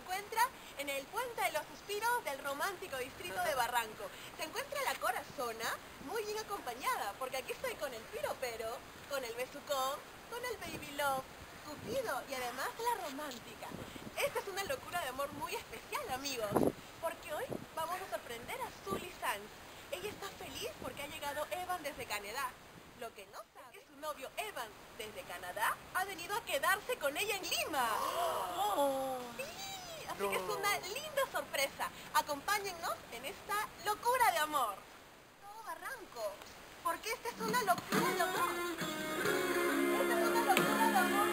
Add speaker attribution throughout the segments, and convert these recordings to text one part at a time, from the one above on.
Speaker 1: encuentra en el Puente de los Suspiros del romántico distrito de Barranco. Se encuentra la corazona muy bien acompañada, porque aquí estoy con el piropero, con el besucón, con el baby love, Cupido y además la romántica. Esta es una locura de amor muy especial, amigos, porque hoy vamos a sorprender a Sully Sanz. Ella está feliz porque ha llegado Evan desde Canadá. Lo que no sabe es que su novio Evan, desde Canadá, ha venido a quedarse con ella en Lima. Sí, así que es una linda sorpresa. Acompáñennos en esta locura de amor. Todo Barranco, porque esta es una locura de amor. Esta es una locura de amor.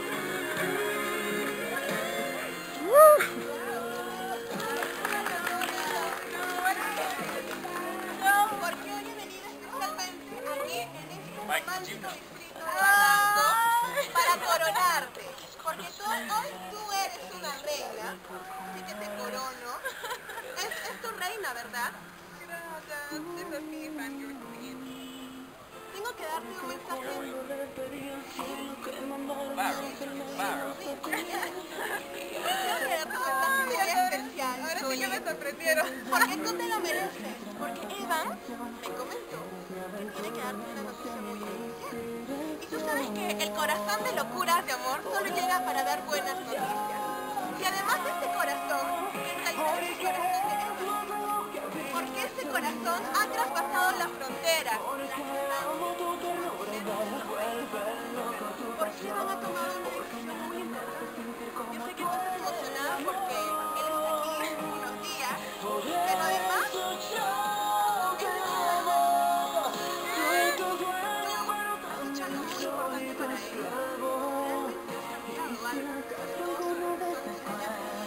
Speaker 1: Porque hoy he venido especialmente aquí en este romántico distrito de Barranco para coronarte. Porque hoy tú eres una reina, así que te corono. Es tu reina, ¿verdad? Tengo que darte un mensaje. Quiero que darte un mensaje muy especial. Ahora sí que me sorprendieron. Porque tú te lo mereces. Porque Evan me comentó que tiene que darte una noticia muy especial. Y tú sabes que el corazón de locuras de amor solo llega para dar buenas noticias. Y además este corazón, en realidad es el corazón de Evan. Porque este corazón ha traspasado la frontera. Porque Evan ha tomado una decisión muy importante. Yo sé que tú estás emocionada porque él está aquí unos días, pero además has hecho algo muy importante para él. Realmente has cambiado algo. Todo su corazón desde ya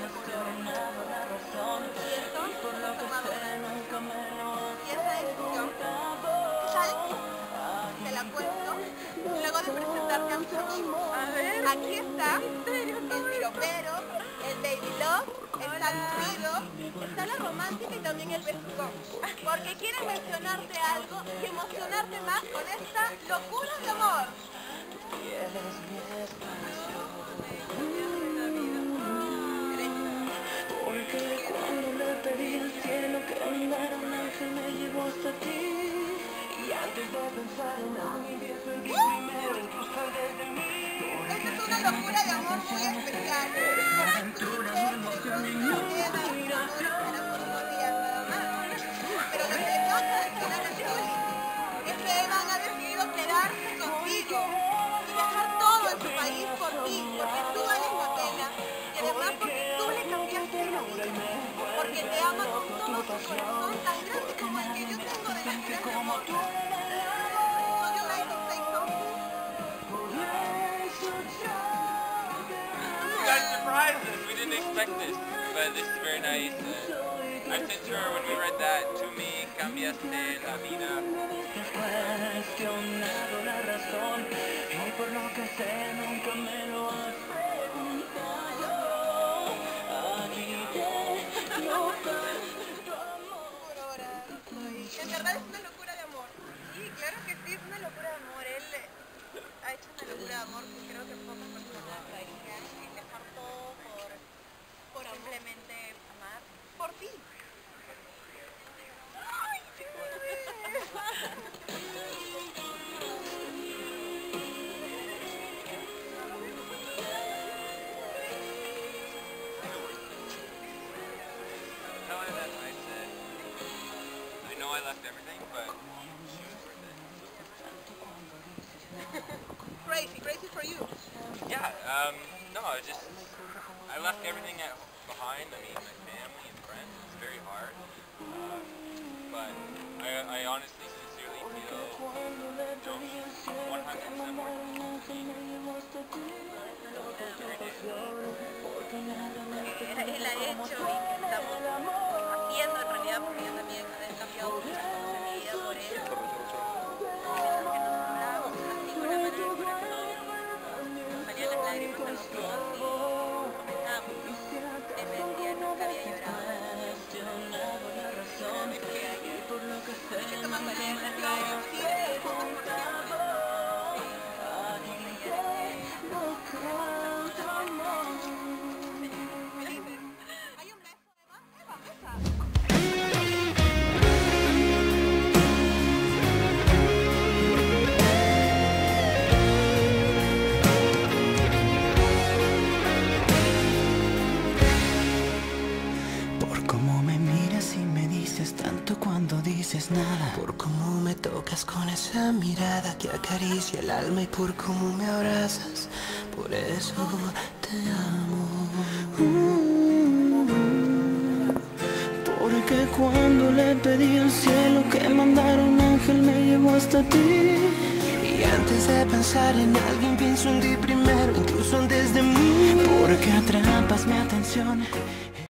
Speaker 1: y entonces has tomado una decisión. Y esa decisión, ¿sabes? Te la cuento luego de presentarte a mis amigos. Aquí está el piropero, el baby love, está el Cupido, está la romántica y también el besucón. Porque quieren mencionarte algo y emocionarte más con esta locura de amor.
Speaker 2: Porque cuando le pedí al cielo que mandara un ángel me llevó hasta ti. Y antes de pensar en alguien seguí primero incluso desde mí.
Speaker 1: Esta es una locura de amor muy especial. Porque tú dices que con Eva y tu amor estará por unos días nada más. Pero lo que le tengo que mencionar a Sully es que Evan ha decidido quedarse contigo y dejar todo en su país por ti, porque tú vales la pena y además porque tú le cambiaste la vida, porque te ama con todo su corazón tan grande como el que yo tengo de locura de amor. Would you like to say something?
Speaker 3: You guys surprised us. We didn't expect this, but this is very nice. I said to her when we read that, "Tú me cambiaste la vida."
Speaker 2: Cuestionado la razón y por lo que sé nunca me lo has preguntado. Aquí tengo tu amor.
Speaker 1: Por horas. En verdad es una locura de amor.
Speaker 4: Sí, claro que sí, es una locura de amor. Él ha hecho una locura de amor que creo que pocas personas harían, en dejar todo por
Speaker 1: amor.
Speaker 4: simplemente amar.
Speaker 1: Por ti.
Speaker 3: No, and that's what I said. I know I left everything, but she was worth it.
Speaker 1: Crazy for you.
Speaker 3: Yeah, no, I left everything behind. I mean, my family and friends. It's very hard. But I honestly, sincerely feel, 100% more
Speaker 4: Él ha hecho y que estamos haciendo en realidad, porque yo también he cambiado muchas cosas en mi vida por él. Que nos enamoramos así con la manera con la que nos salían las lágrimas a los dos y comentábamos. Él me decía que nunca había llorado.
Speaker 1: Y que toma palabras, sí, eso por siempre. Felices.
Speaker 2: dices nada.
Speaker 5: Por cómo me tocas con esa mirada que acaricia el alma y por cómo me abrazas, por eso te amo.
Speaker 2: Porque cuando le pedí al cielo que mandara un ángel me llevó hasta ti.
Speaker 5: Y antes de pensar en alguien pienso en ti primero, incluso antes de mí.
Speaker 2: Porque atrapas mi atención.